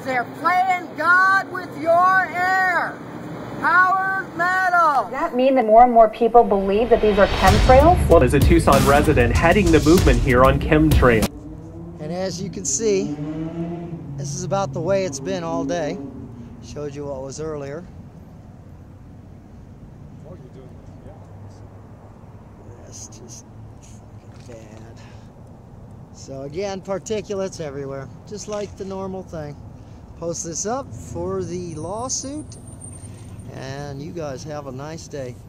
They're playing God with your air. Powered metal. Does that mean that more and more people believe that these are chemtrails? Well, as a Tucson resident heading the movement here on chemtrails. And as you can see, this is about the way it's been all day. Showed you what was earlier. That's just fucking bad. So again, particulates everywhere, just like the normal thing. Post this up for the lawsuit, and you guys have a nice day.